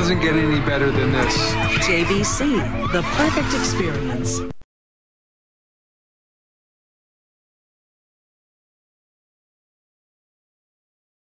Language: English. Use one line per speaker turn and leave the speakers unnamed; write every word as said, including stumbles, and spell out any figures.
doesn't get any better than this.
J V C, the perfect experience.